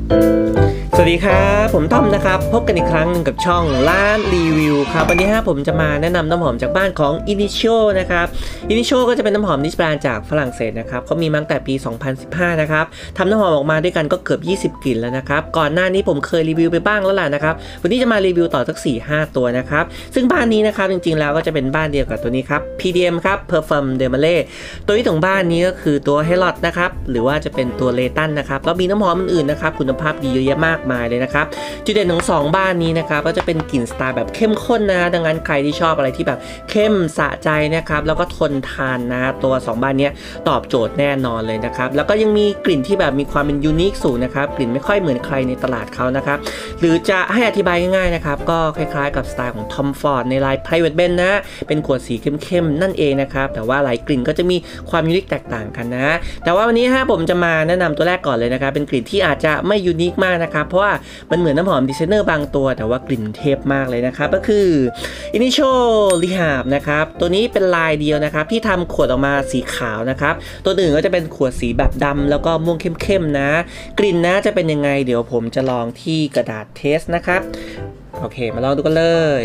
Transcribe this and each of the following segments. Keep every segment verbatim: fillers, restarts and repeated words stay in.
สวัสดีครับผมต้อมนะครับพบกันอีกครั้งหนึ่งกับช่องร้านรีวิวครับวันนี้ฮะผมจะมาแนะนำน้ำหอมจากบ้านของ Initio นะครับ Initio ก็จะเป็นน้ำหอมนิสแบรนด์จากฝรั่งเศสนะครับเขามีมาตั้งแต่ปี สองพันสิบห้า นะครับทำน้ำหอมออกมาด้วยกันก็เกือบยี่สิบกลิ่นแล้วนะครับก่อนหน้านี้ผมเคยรีวิวไปบ้างแล้วล่ะนะครับวันนี้จะมารีวิวต่อสัก สี่ห้า ตัวนะครับซึ่งบ้านนี้นะครับจริงๆแล้วก็จะเป็นบ้านเดียวกับตัวนี้ครับ พี ดี เอ็ม ครับ Parfum de Marly ตัวที่ของบ้านนี้ก็คือตัว Helot นะครับหรือว่าจะเป็นตัว Layton นะครับแล้วมีน้ำหอมอื่นๆนะครับคุณภาพดีเยอะแยะมากมายเลยนะครับจุดเด่นของสองบ้านนี้นะครับก็จะเป็นกลิ่นสไตล์แบบเข้มข้นนะดังนั้นใครที่ชอบอะไรที่แบบเข้มสะใจนะครับแล้วก็ทนทานนะตัวสองบ้านนี้ตอบโจทย์แน่นอนเลยนะครับแล้วก็ยังมีกลิ่นที่แบบมีความเป็นยูนิคสูงนะครับกลิ่นไม่ค่อยเหมือนใครในตลาดเขานะครับหรือจะให้อธิบายง่ายๆนะครับก็คล้ายๆกับสไตล์ของ Tom Ford ในลาย Private Ben นะเป็นขวดสีเข้มๆนั่นเองนะครับแต่ว่าหลายกลิ่นก็จะมีความยูนิคแตกต่างกันนะแต่ว่าวันนี้ฮะผมจะมาแนะนำตัวแรกก่อนเลยนะครับเป็นกลิ่นที่อาจจะไม่ยูนิคมากนะครับเพราะว่ามันเหมือนน้ำหอมดีไซเนอร์บางตัวแต่ว่ากลิ่นเทพมากเลยนะครับก็คือ Initio Rehab นะครับตัวนี้เป็นลายเดียวนะครับที่ทำขวดออกมาสีขาวนะครับตัวอื่นก็จะเป็นขวดสีแบบดำแล้วก็ม่วงเข้มๆนะกลิ่นนะจะเป็นยังไงเดี๋ยวผมจะลองที่กระดาษเทสนะครับโอเคมาลองดูกันเลย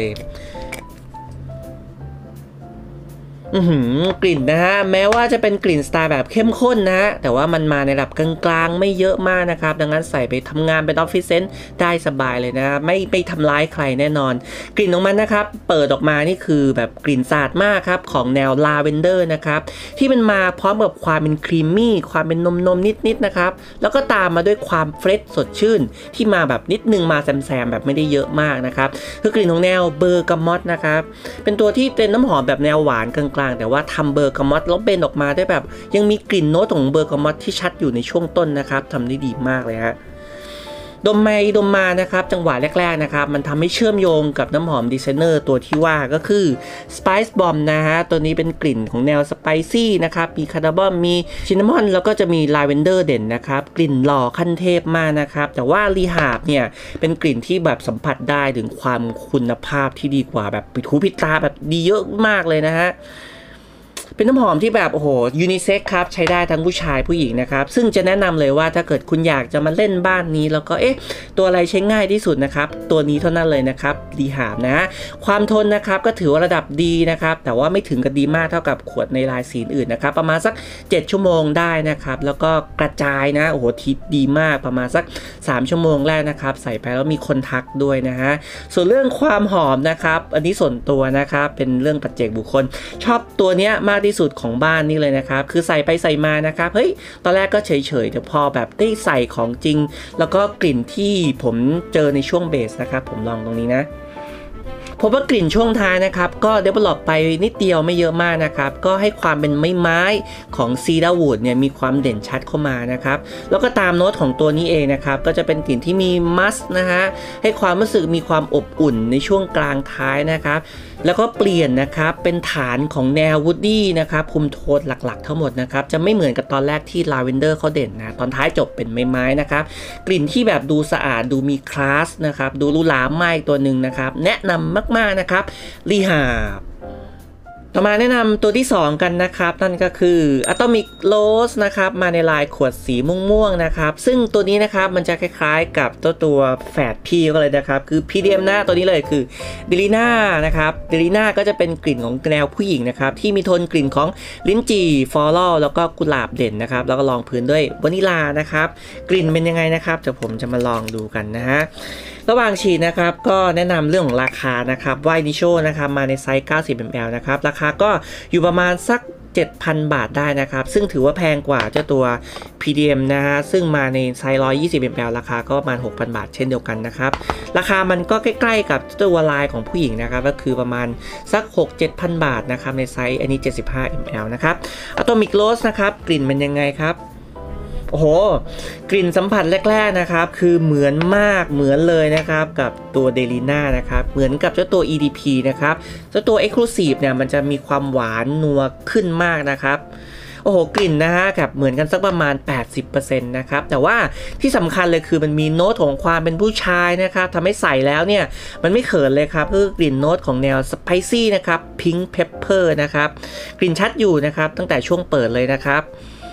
อือกลิ่นนะฮะแม้ว่าจะเป็นกลิ่นสไตล์แบบเข้มข้นนะแต่ว่ามันมาในระดับกลางๆไม่เยอะมากนะครับดังนั้นใส่ไปทำงานเป็นออฟฟิศเซนต์ได้สบายเลยนะไม่ไม่ทำร้ายใครแน่นอนกลิ่นของมันนะครับเปิดออกมานี่คือแบบกลิ่นสะอาดมากครับของแนวลาเวนเดอร์นะครับที่มันมาพร้อมกับความเป็นครีมมี่ความเป็นนมนมนิดๆนะครับแล้วก็ตามมาด้วยความเฟรชสดชื่นที่มาแบบนิดนึงมาแซมๆแบบไม่ได้เยอะมากนะครับคือกลิ่นของแนวเบอร์กามอตนะครับเป็นตัวที่เป็นน้ำหอมแบบแนวหวานกลางแต่ว่าทำเบอร์กามอตแล้วเบนออกมาได้แบบยังมีกลิ่นโน้ตของเบอร์กามอตที่ชัดอยู่ในช่วงต้นนะครับทำได้ดีมากเลยฮะดมไปดมมานะครับจังหวะแรกๆนะครับมันทำให้เชื่อมโยงกับน้ำหอมดีไซเนอร์ตัวที่ว่าก็คือ Spice Bomb นะฮะตัวนี้เป็นกลิ่นของแนวสไปซี่นะครับมีคาร์ดาบอมมีชินนามอนแล้วก็จะมีลาเวนเดอร์เด่นนะครับกลิ่นหล่อขั้นเทพมากนะครับแต่ว่ารีฮาบเนี่ยเป็นกลิ่นที่แบบสัมผัสได้ถึงความคุณภาพที่ดีกว่าแบบปิดหูปิดตาแบบดีเยอะมากเลยนะฮะเป็นน้ำหอมที่แบบโอ้โหยูนิเซ็กครับใช้ได้ทั้งผู้ชายผู้หญิงนะครับซึ่งจะแนะนำเลยว่าถ้าเกิดคุณอยากจะมาเล่นบ้านนี้แล้วก็เอ๊ะตัวอะไรใช้ง่ายที่สุดนะครับตัวนี้เท่านั้นเลยนะครับรีฮาบนะความทนนะครับก็ถือว่าระดับดีนะครับแต่ว่าไม่ถึงกับดีมากเท่ากับขวดในลายสีอื่นนะครับประมาณสักเจ็ดชั่วโมงได้นะครับแล้วก็กระจายนะโอ้โหทิศดีมากประมาณสักสามชั่วโมงแรกนะครับใส่ไปแล้วมีคนทักด้วยนะฮะส่วนเรื่องความหอมนะครับอันนี้ส่วนตัวนะครับเป็นเรื่องปัจเจกบุคคลชอบตัวเนี้ยมากที่สุดของบ้านนี่เลยนะครับคือใส่ไปใส่มานะครับเฮ้ยตอนแรกก็เฉยๆแต่พอแบบได้ใส่ของจริงแล้วก็กลิ่นที่ผมเจอในช่วงเบสนะครับผมลองตรงนี้นะพบว่ากลิ่นช่วงท้ายนะครับก็ develop ไปนิดเดียวไม่เยอะมากนะครับก็ให้ความเป็นไม้ไม้ของซีดาร์วูดเนี่ยมีความเด่นชัดเข้ามานะครับแล้วก็ตามโน้ตของตัวนี้เองนะครับก็จะเป็นกลิ่นที่มีมัสนะฮะให้ความรู้สึกมีความอบอุ่นในช่วงกลางท้ายนะครับแล้วก็เปลี่ยนนะครับเป็นฐานของแนววูดดี้นะครับคุมโทนหลักๆทั้งหมดนะครับจะไม่เหมือนกับตอนแรกที่ลาเวนเดอร์เขาเด่นนะตอนท้ายจบเป็นไม้ไม้นะครับกลิ่นที่แบบดูสะอาดดูมีคลาสนะครับดูหรูหราไม่ตัวหนึ่งนะครับแนะนำมากๆนะครับรีฮาบต่อมาแนะนำตัวที่สองกันนะครับนั่นก็คือ Atomic Rose นะครับมาในลายขวดสีม่วงๆนะครับซึ่งตัวนี้นะครับมันจะคล้ายๆกับตัวตัวแฝดพี่ก็เลยนะครับคือ พี ดี เอ็ม หน้าตัวนี้เลยคือ Delina นะครับ Delina ก็จะเป็นกลิ่นของแนวผู้หญิงนะครับที่มีโทนกลิ่นของลิ้นจี่ฟลอรัลแล้วก็กุหลาบเด่นนะครับแล้วก็รองพื้นด้วยวานิลานะครับกลิ่นเป็นยังไงนะครับเดี๋ยวผมจะมาลองดูกันนะฮะระหว่างฉีดนะครับก็แนะนำเรื่องของราคานะครับว่า Initio นะครับมาในไซส์ เก้าสิบมิลลิลิตร นะครับราคาก็อยู่ประมาณสัก เจ็ดพัน บาทได้นะครับซึ่งถือว่าแพงกว่าเจ้าตัว พี ดี เอ็ม นะฮะซึ่งมาในไซส์ หนึ่งร้อยยี่สิบมิลลิลิตร ราคาก็ประมาณ หกพัน บาทเช่นเดียวกันนะครับราคามันก็ใกล้ๆกับตัวลายของผู้หญิงนะครับก็คือประมาณสัก หกถึงเจ็ดพัน บาทนะครับในไซส์อันนี้ เจ็ดสิบห้ามิลลิลิตร นะครับ Atomic Rose นะครับกลิ่นเป็นยังไงครับโอ้โหกลิ่นสัมผัสแรกๆนะครับคือเหมือนมากเหมือนเลยนะครับกับตัวเดลิน่านะครับเหมือนกับเจ้าตัว อี ดี พี นะครับเจ้าตัว Exclusive เนี่ยมันจะมีความหวานนัวขึ้นมากนะครับโอ้โหกลิ่นนะฮะแบบเหมือนกันสักประมาณ แปดสิบเปอร์เซ็นต์ นะครับแต่ว่าที่สำคัญเลยคือมันมีโน้ตของความเป็นผู้ชายนะครับทำให้ใส่แล้วเนี่ยมันไม่เขินเลยครับคือกลิ่นโน้ตของแนวสไปซี่นะครับพิงค์เพปเปอร์นะครับกลิ่นชัดอยู่นะครับตั้งแต่ช่วงเปิดเลยนะครับ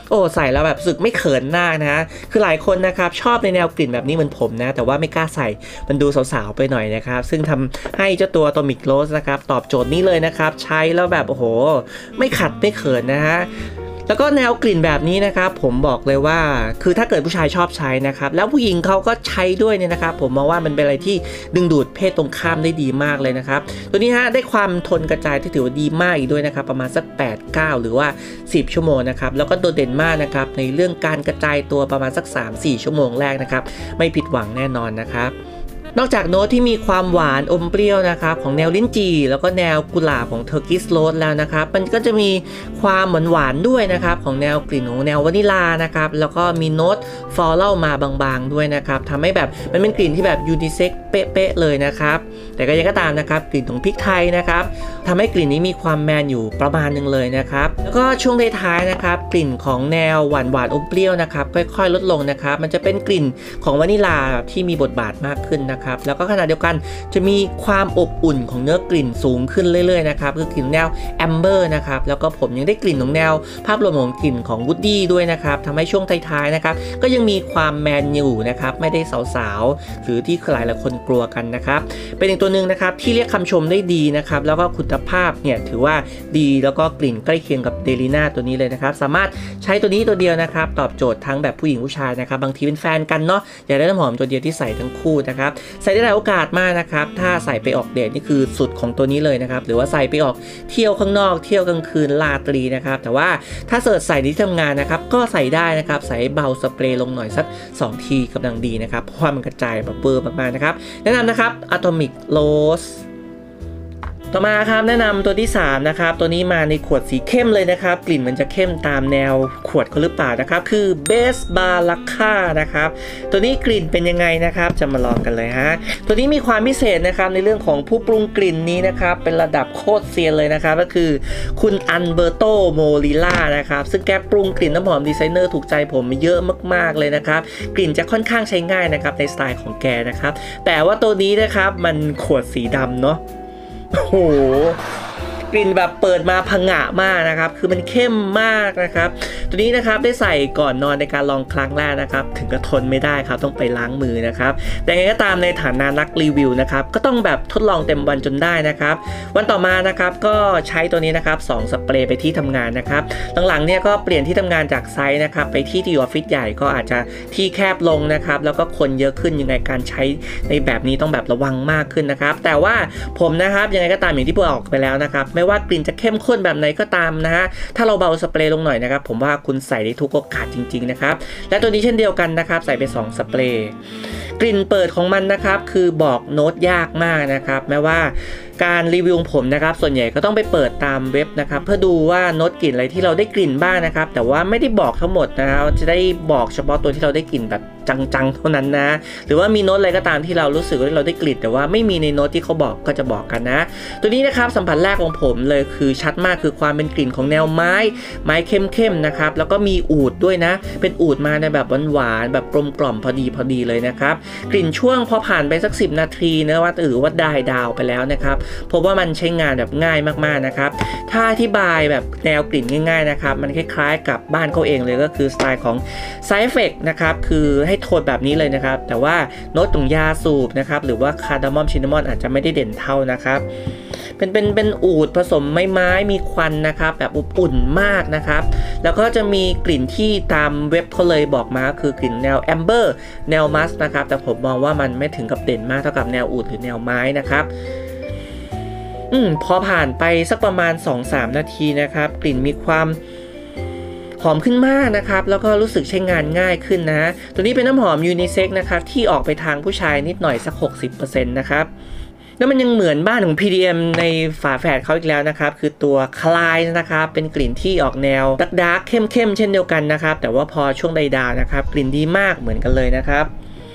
โอ้ใส่แล้วแบบรู้สึกไม่เขินหน้านะฮะคือหลายคนนะครับชอบในแนวกลิ่นแบบนี้เหมือนผมนะแต่ว่าไม่กล้าใส่มันดูสาวๆไปหน่อยนะครับซึ่งทำให้เจ้าตัว Atomic Rose นะครับตอบโจทย์นี้เลยนะครับใช้แล้วแบบโอ้โหไม่ขัดไม่เขินนะฮะแล้วก็แนวกลิ่นแบบนี้นะครับผมบอกเลยว่าคือถ้าเกิดผู้ชายชอบใช้นะครับแล้วผู้หญิงเขาก็ใช้ด้วยเนี่ยนะครับผมมองว่ามันเป็นอะไรที่ดึงดูดเพศตรงข้ามได้ดีมากเลยนะครับตัวนี้ฮะได้ความทนกระจายที่ถือว่าดีมากอีกด้วยนะครับประมาณสักแปด เก้าหรือว่าสิบชั่วโมงนะครับแล้วก็โดดเด่นมากนะครับในเรื่องการกระจายตัวประมาณสัก สามถึงสี่ ชั่วโมงแรกนะครับไม่ผิดหวังแน่นอนนะครับนอกจากโน้ตที่มีความหวานอมเปรี้ยวนะครับของแนวลิ้นจี่แล้วก็แนวกุหลาบของเทอร์กิสโรสแล้วนะครับมันก็จะมีความหวานหวานด้วยนะครับของแนวกลิ่นของแนววานิลานะครับแล้วก็มีโน้ตฟลอรัลมาบางๆด้วยนะครับทำให้แบบมันเป็นกลิ่นที่แบบยูนิเซ็กเป๊ะๆเลยนะครับแต่ก็ยังก็ตามนะครับกลิ่นของพริกไทยนะครับทำให้กลิ่นนี้มีความแมนอยู่ประมาณนึงเลยนะครับแล้วก็ช่วงท้ายๆนะครับกลิ่นของแนวหวานหวานอมเปรี้ยวนะครับค่อยๆลดลงนะครับมันจะเป็นกลิ่นของวานิลาที่มีบทบาทมากขึ้นนะครับแล้วก็ขณะเดียวกันจะมีความอบอุ่นของเนื้อกลิ่นสูงขึ้นเรื่อยๆนะครับคือกลิ่นแนวแอมเบอร์นะครับแล้วก็ผมยังได้กลิ่นของแนวภาพรวมของกลิ่นของวูดดี้ด้วยนะครับทำให้ช่วงท้ายๆนะครับก็ยังมีความแมนอยู่นะครับไม่ได้สาวๆหรือที่หลายหลายคนกลัวกันนะครับเป็นอีกตัวหนึ่งนะครับที่เรียกคำชมได้ดีนะครับแล้วก็คุณภาพเนี่ยถือว่าดีแล้วก็กลิ่นใกล้เคียงกับเดลิน่าตัวนี้เลยนะครับสามารถใช้ตัวนี้ตัวเดียวนะครับตอบโจทย์ทั้งแบบผู้หญิงผู้ชายนะครับบางทีเป็นแฟนกันเนาะอยากได้น้ำหอมตัวเดียวที่ใส่ทั้งคู่นะครับใส่ได้หลายโอกาสมากนะครับถ้าใส่ไปออกเดทนี่คือสุดของตัวนี้เลยนะครับหรือว่าใส่ไปออกเที่ยวข้างนอกเที่ยวกลางคืนลาตรีนะครับแต่ว่าถ้าเสิร์ชใส่ที่ทำงานนะครับก็ใส่ได้นะครับใส่เบาสเปรย์ลงหน่อยสักสองทีกำลังดีนะครับเพราะว่ามันกระจายแบบเบอร์มากๆนะครับแนะนำนะครับ Atomic Roseต่อมาครับแนะนำตัวที่สามนะครับตัวนี้มาในขวดสีเข้มเลยนะครับกลิ่นมันจะเข้มตามแนวขวดเขาหรือเปล่านะครับคือ Best Baraka นะครับตัวนี้กลิ่นเป็นยังไงนะครับจะมาลองกันเลยฮะตัวนี้มีความพิเศษนะครับในเรื่องของผู้ปรุงกลิ่นนี้นะครับเป็นระดับโคตรเซียนเลยนะครับก็คือคุณอันเบอร์โตโมลิล่านะครับซึ่งแกปรุงกลิ่นน้ำหอมดีไซเนอร์ถูกใจผมเยอะมากๆเลยนะครับกลิ่นจะค่อนข้างใช้ง่ายนะครับในสไตล์ของแกนะครับแต่ว่าตัวนี้นะครับมันขวดสีดำเนาะโอ้โหกลิ่นแบบเปิดมาผงะมากนะครับคือมันเข้มมากนะครับตัวนี้นะครับได้ใส่ก่อนนอนในการลองครั้งแรกนะครับถึงกับทนไม่ได้ครับต้องไปล้างมือนะครับแต่ไงก็ตามในฐานะนักรีวิวนะครับก็ต้องแบบทดลองเต็มวันจนได้นะครับวันต่อมานะครับก็ใช้ตัวนี้นะครับสองสเปรย์ไปที่ทำงานนะครับหลังๆเนี่ยก็เปลี่ยนที่ทำงานจากไซส์นะครับไปที่ที่ออฟฟิศใหญ่ก็อาจจะที่แคบลงนะครับแล้วก็คนเยอะขึ้นยังไงการใช้ในแบบนี้ต้องแบบระวังมากขึ้นนะครับแต่ว่าผมนะครับยังไงก็ตามอย่างที่บอกไปแล้วนะครับไม่ว่ากลิ่นจะเข้มข้นแบบไหนก็ตามนะฮะถ้าเราเบาสเปรย์ลงหน่อยนะครับผมว่าคุณใส่ได้ทุกโอกาสจริงๆนะครับและตัวนี้เช่นเดียวกันนะครับใส่ไปสองสเปรย์กลิ่นเปิดของมันนะครับคือบอกโน้ตยากมากนะครับแม้ว่าการรีวิวของผมนะครับส่วนใหญ่ก็ต้องไปเปิดตามเว็บนะครับเพื่อดูว่าโน้ตกลิ่นอะไรที่เราได้กลิ่นบ้างนะครับแต่ว่าไม่ได้บอกทั้งหมดนะครับจะได้บอกเฉพาะตัวที่เราได้กลิ่นแบบจังๆเท่านั้นนะหรือว่ามีโน้ตอะไรก็ตามที่เรารู้สึกว่าเราได้กลิ่นแต่ว่าไม่มีในโน้ตที่เขาบอกก็จะบอกกันนะตัวนี้นะครับสัมผัสแรกของผมเลยคือชัดมากคือความเป็นกลิ่นของแนวไม้ไม้เข้มๆนะครับแล้วก็มีอูฐด้วยนะเป็นอูฐมาในแบบหวานๆแบบกลมกล่อมพอดีพอดีเลยนะครับกลิ่นช่วงพอผ่านไปสักสิบนาทีนะว่าถือว่าได้ดาวไปแล้วนะครับพบว่ามันใช้งานแบบง่ายมากๆนะครับถ้าอธิบายแบบแนวกลิ่นง่ายๆนะครับมันคล้ายๆกับบ้านเขาเองเลยก็คือสไตล์ของ Side Effect นะครับคือให้โทนแบบนี้เลยนะครับแต่ว่าโน้ตของยาสูบนะครับหรือว่าคาร์ดามอมชินนามอนอาจจะไม่ได้เด่นเท่านะครับเป็นเป็นเป็นอูฐผสมไม้ไม้มีควันนะครับแบบอบอุ่นมากนะครับแล้วก็จะมีกลิ่นที่ตามเว็บเขาเลยบอกมาคือกลิ่นแนวแอมเบอร์แนวมัสนะครับแต่ผมมองว่ามันไม่ถึงกับเด่นมากเท่ากับแนวอูฐหรือแนวไม้นะครับอืมพอผ่านไปสักประมาณ สองถึงสาม นาทีนะครับกลิ่นมีความหอมขึ้นมากนะครับแล้วก็รู้สึกใช้งานง่ายขึ้นนะตัวนี้เป็นน้ำหอมยูนิเซ็กนะครับที่ออกไปทางผู้ชายนิดหน่อยสัก หกสิบเปอร์เซ็นต์ นะครับแล้วมันยังเหมือนบ้านของ พี ดี เอ็ม ในฝาแฝดเขาอีกแล้วนะครับคือตัวคลายนะครับเป็นกลิ่นที่ออกแนวดาร์กๆเข้มๆเช่นเดียวกันนะครับแต่ว่าพอช่วงไดดาวนะครับกลิ่นดีมากเหมือนกันเลยนะครับ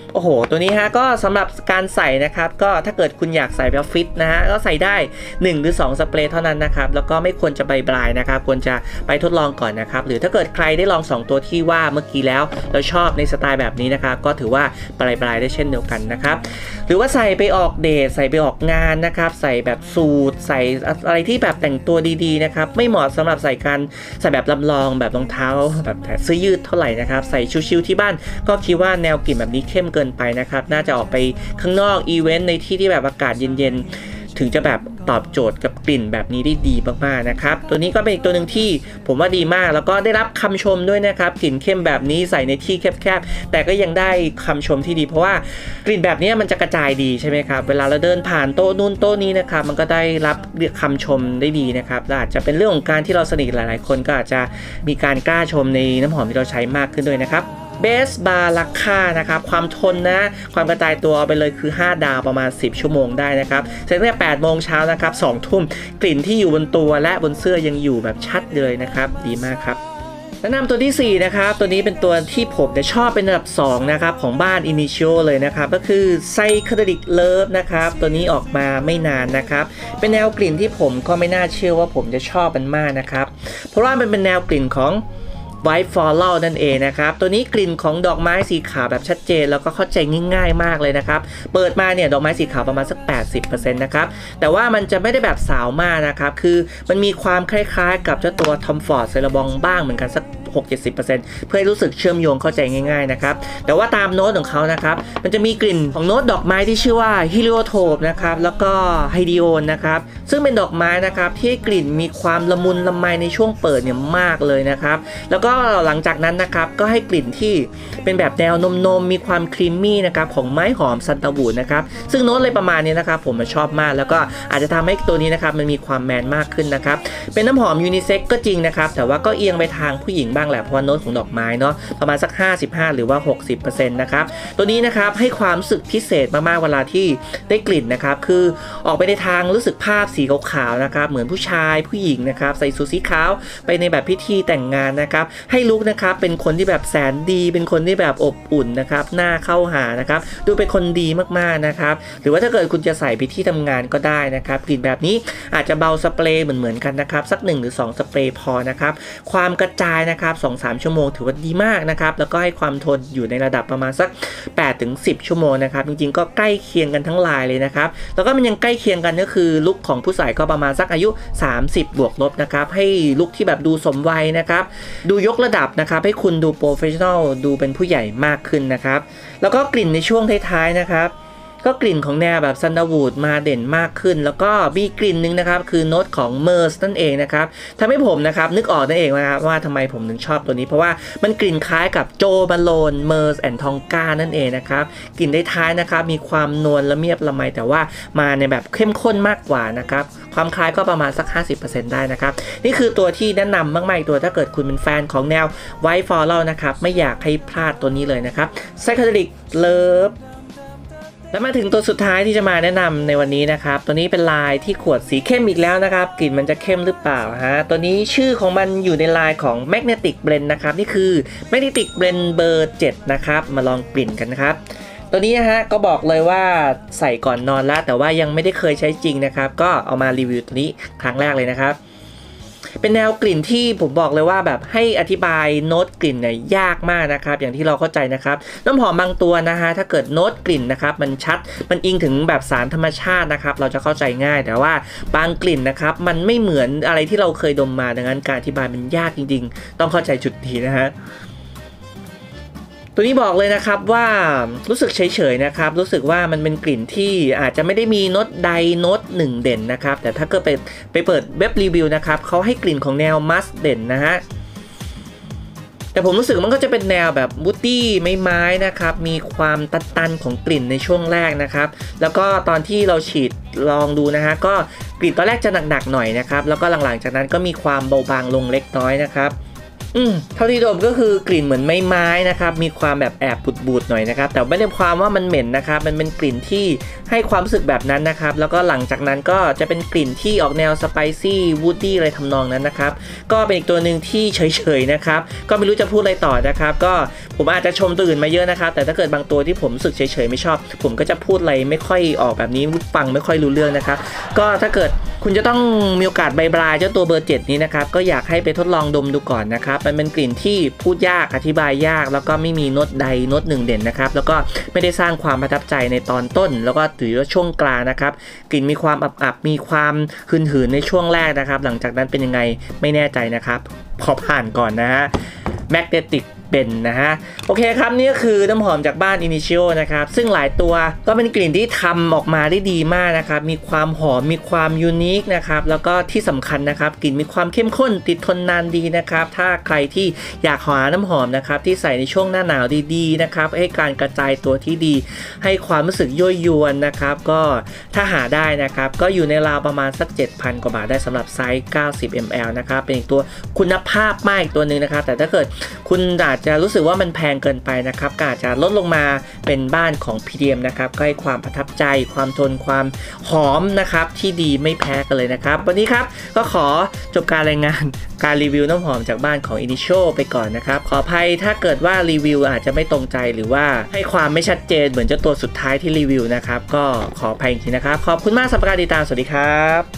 โอ้โหตัวนี้ฮะก็สำหรับการใส่นะครับก็ถ้าเกิดคุณอยากใส่แบบฟิตนะฮะก็ใส่ได้หนึ่งหรือสองสเปรย์เท่านั้นนะครับแล้วก็ไม่ควรจะใบปลายนะครับควรจะไปทดลองก่อนนะครับหรือถ้าเกิดใครได้ลองสองตัวที่ว่าเมื่อกี้แล้วเราชอบในสไตล์แบบนี้นะครับก็ถือว่าปลายปลายได้เช่นเดียวกันนะครับหรือว่าใส่ไปออกเดทใส่ไปออกงานนะครับใส่แบบสูทใส่อะไรที่แบบแต่งตัวดีๆนะครับไม่เหมาะสำหรับใส่การใส่แบบลำลองแบบรองเท้าแบบเสื้อยืดเท่าไหร่นะครับใส่ชิวๆที่บ้านก็คิดว่าแนวกลิ่นแบบนี้เข้มเกินไปนะครับน่าจะออกไปข้างนอกอีเวนต์ในที่ที่แบบอากาศเย็นๆถึงจะแบบตอบโจทย์กับกลิ่นแบบนี้ได้ดีมากๆนะครับตัวนี้ก็เป็นอีกตัวหนึ่งที่ผมว่าดีมากแล้วก็ได้รับคำชมด้วยนะครับกลิ่นเข้มแบบนี้ใส่ในที่แคบๆแต่ก็ยังได้คำชมที่ดีเพราะว่ากลิ่นแบบนี้มันจะกระจายดีใช่ไหมครับเวลาเราเดินผ่านโต๊ะนู่นโต๊ะนี้นะครับมันก็ได้รับคำชมได้ดีนะครับอาจจะเป็นเรื่องของการที่เราสนิทหลายๆคนก็อาจจะมีการกล้าชมในน้ำหอมที่เราใช้มากขึ้นด้วยนะครับเบสบาร์ลักค่านะครับความทนนะความกระจายตัวไปเลยคือห้าดาวประมาณสิบชั่วโมงได้นะครับเสร็จตั้งแต่แปดโมงเช้านะครับสองทุ่มกลิ่นที่อยู่บนตัวและบนเสื้อยังอยู่แบบชัดเลยนะครับดีมากครับแนะนำตัวที่สี่นะครับตัวนี้เป็นตัวที่ผมจะชอบเป็นอันดับสองนะครับของบ้าน Initio เลยนะครับก็คือ Psychedelic Love นะครับตัวนี้ออกมาไม่นานนะครับเป็นแนวกลิ่นที่ผมก็ไม่น่าเชื่อว่าผมจะชอบมันมากนะครับเพราะว่ามันเป็นแนวกลิ่นของWhite Floral นั่นเองนะครับตัวนี้กลิ่นของดอกไม้สีขาวแบบชัดเจนแล้วก็เข้าใจง่ายๆมากเลยนะครับเปิดมาเนี่ยดอกไม้สีขาวประมาณสัก แปดสิบเปอร์เซ็นต์ นะครับแต่ว่ามันจะไม่ได้แบบสาวมากนะครับคือมันมีความคล้ายๆกับเจ้าตัว Tom Ford Cerebong บ้างเหมือนกันสัก หกถึงเจ็ดสิบเปอร์เซ็นต์ เพื่อให้รู้สึกเชื่อมโยงเข้าใจง่ายๆนะครับแต่ว่าตามโน้ตของเขานะครับมันจะมีกลิ่นของโน้ตดอกไม้ที่ชื่อว่า Heliotrope นะครับแล้วก็ Hydione นะครับซึ่งเป็นดอกไม้นะครับที่กลิ่นมีความละมุนละไมในช่วงเปิดเนี่ยมากเลยนะครับแล้วก็หลังจากนั้นนะครับก็ให้กลิ่นที่เป็นแบบแนวนมๆมีความครีมมี่นะครับของไม้หอมซันตาวูดนะครับซึ่งโน้ตอะไรประมาณนี้นะครับผมชอบมากแล้วก็อาจจะทำให้ตัวนี้นะครับมันมีความแมนมากขึ้นนะครับเป็นน้ำหอมยูนิเซ็กก็จริงนะครับแต่ว่าก็เอียงไปทางผู้หญิงบ้างแหละเพราะว่าโน้ตของดอกไม้เนาะประมาณสักห้าสิบห้าหรือว่า หกสิบเปอร์เซ็นต์ นะครับตัวนี้นะครับให้ความรู้สึกพิเศษมากๆเวลาที่ได้กลิ่นนะครับคือออกไปในทางรู้สึกภาพสีขาวๆนะครับเหมือนผู้ชายผู้หญิงนะครับใส่สูทสีขาวไปในแบบพิธีแต่งงานนะครับให้ลุคนะครับเป็นคนที่แบบแสนดีเป็นคนที่แบบอบอุ่นนะครับหน้าเข้าหานะครับดูเป็นคนดีมากๆนะครับหรือว่าถ้าเกิดคุณจะใส่ไปที่ทำงานก็ได้นะครับกลิ่นแบบนี้อาจจะเบาสเปรย์เหมือนๆกันนะครับสักหนึ่งหรือสองสเปรย์พอนะครับความกระจายนะครับ สองถึงสาม ชั่วโมงถือว่าดีมากนะครับแล้วก็ให้ความทนอยู่ในระดับประมาณสัก แปดถึงสิบ ชั่วโมงนะครับจริงๆก็ใกล้เคียงกันทั้งลายเลยนะครับแล้วก็มันยังใกล้เคียงกันก็คือลุคของผู้ใส่ก็ประมาณสักอายุสามสิบบวกลบนะครับให้ลุคที่แบบดูสมวัยนะครับดูยกระดับนะครับให้คุณดูโปรเฟชชั่นอลดูเป็นผู้ใหญ่มากขึ้นนะครับแล้วก็กลิ่นในช่วงท้ายๆนะครับก็กลิ่นของแนวแบบซันดาวูดมาเด่นมากขึ้นแล้วก็มีกลิ่นนึงนะครับคือโน้ตของเมอร์สนั่นเองนะครับทำให้ผมนะครับนึกออกนั่นเองนะครับว่าทำไมผมถึงชอบตัวนี้เพราะว่ามันกลิ่นคล้ายกับโจมาโลนเมอร์สแอนด์ทองกานั่นเองนะครับกลิ่นท้ายๆนะครับมีความนวลละเมียบละไมแต่ว่ามาในแบบเข้มข้นมากกว่านะครับความคล้ายก็ประมาณสัก ห้าสิบเปอร์เซ็นต์ ได้นะครับนี่คือตัวที่แนะนำมากๆตัวถ้าเกิดคุณเป็นแฟนของแนว White Floral นะครับไม่อยากให้พลาดตัวนี้เลยนะครับ Psychedelic Loveแล้วมาถึงตัวสุดท้ายที่จะมาแนะนำในวันนี้นะครับตัวนี้เป็นลายที่ขวดสีเข้มอีกแล้วนะครับกลิ่นมันจะเข้มหรือเปล่าฮะตัวนี้ชื่อของมันอยู่ในลายของ Magnetic Blend นะครับนี่คือ Magnetic Blend เบอร์เจ็ดนะครับมาลองกลิ่นกันนะครับตัวนี้นะฮะก็บอกเลยว่าใส่ก่อนนอนแล้วแต่ว่ายังไม่ได้เคยใช้จริงนะครับก็เอามารีวิวตัวนี้ครั้งแรกเลยนะครับเป็นแนวกลิ่นที่ผมบอกเลยว่าแบบให้อธิบายโน้ตกลิ่นเนี่ยยากมากนะครับอย่างที่เราเข้าใจนะครับน้ำหอมบางตัวนะฮะถ้าเกิดโน้ตกลิ่นนะครับมันชัดมันอิงถึงแบบสารธรรมชาตินะครับเราจะเข้าใจง่ายแต่ว่าบางกลิ่นนะครับมันไม่เหมือนอะไรที่เราเคยดมมาดังนั้นการอธิบายมันยากจริงๆต้องเข้าใจจุดนี้นะฮะตัวนี้บอกเลยนะครับว่ารู้สึกเฉยๆนะครับรู้สึกว่ามันเป็นกลิ่นที่อาจจะไม่ได้มีโน้ตใดโน้ตหนึ่งเด่นนะครับแต่ถ้าเกิดไปไปเปิดเว็บรีวิวนะครับเขาให้กลิ่นของแนวมัสเด่นนะฮะแต่ผมรู้สึกมันก็จะเป็นแนวแบบบูตี้ไม้ๆนะครับมีความตันๆของกลิ่นในช่วงแรกนะครับแล้วก็ตอนที่เราฉีดลองดูนะฮะก็กลิ่นตอนแรกจะหนักๆหน่อยนะครับแล้วก็หลังๆจากนั้นก็มีความเบาบางลงเล็กน้อยนะครับอืมเท่าที่ดมก็คือกลิ่นเหมือนไม้ไม้นะครับมีความแบบแอบบูดๆหน่อยนะครับแต่ไม่ได้ความว่ามันเหม็นนะครับมันเป็นกลิ่นที่ให้ความรู้สึกแบบนั้นนะครับแล้วก็หลังจากนั้นก็จะเป็นกลิ่นที่ออกแนวสไปซี่วูดดี้อะไรทำนองนั้นนะครับก็เป็นอีกตัวหนึ่งที่เฉยๆนะครับก็ไม่รู้จะพูดอะไรต่อนะครับก็ผมอาจจะชมตัวอื่นมาเยอะนะครับแต่ถ้าเกิดบางตัวที่ผมรู้สึกเฉยๆไม่ชอบผมก็จะพูดอะไรไม่ค่อยออกแบบนี้ฟังไม่ค่อยรู้เรื่องนะครับก็ถ้าเกิดคุณจะต้องมีโอกาสใบบลายเจ้าตัวเบอร์เจ็ดนี้นะครับก็อยากให้ไปทดลองดมดูก่อนนะครับมันเป็นกลิ่นที่พูดยากอธิบายยากแล้วก็ไม่มีโน้ตใดโน้ตหนึ่งเด่นนะครับแล้วก็ไม่ได้สร้างความประทับใจในตอนต้นแล้วก็ถือว่าช่วงกลางนะครับกลิ่นมีความอับๆมีความหืนๆในช่วงแรกนะครับหลังจากนั้นเป็นยังไงไม่แน่ใจนะครับพอผ่านก่อนนะฮะแมกเนติกเป็นนะฮะโอเคครับนี่ก็คือน้ำหอมจากบ้าน Initio นะครับซึ่งหลายตัวก็เป็นกลิ่นที่ทำออกมาได้ดีมากนะครับมีความหอมมีความยูนิคนะครับแล้วก็ที่สำคัญนะครับกลิ่นมีความเข้มข้นติดทนนานดีนะครับถ้าใครที่อยากหาน้ำหอมนะครับที่ใส่ในช่วงหน้าหนาวดีๆนะครับให้การกระจายตัวที่ดีให้ความรู้สึกยั่วยวนนะครับก็ถ้าหาได้นะครับก็อยู่ในราวประมาณสัก เจ็ดพัน กว่าบาทได้สำหรับไซส์ เก้าสิบมิลลิลิตร นะครับเป็นอีกตัวคุณภาพมากอีกตัวหนึ่งนะครับแต่ถ้าเกิดคุณอาจจะรู้สึกว่ามันแพงเกินไปนะครับก็อาจจะลดลงมาเป็นบ้านของ พี ดี เอ็ม นะครับก็ให้ความประทับใจความทนความหอมนะครับที่ดีไม่แพ้กันเลยนะครับวันนี้ครับก็ขอจบการรายงานการรีวิวน้ำหอมจากบ้านของ Initio ไปก่อนนะครับขออภัยถ้าเกิดว่ารีวิวอาจจะไม่ตรงใจหรือว่าให้ความไม่ชัดเจนเหมือนเจ้าตัวสุดท้ายที่รีวิวนะครับก็ขออภัยจริงๆนะครับขอบคุณมากสำหรับการติดตามสวัสดีครับ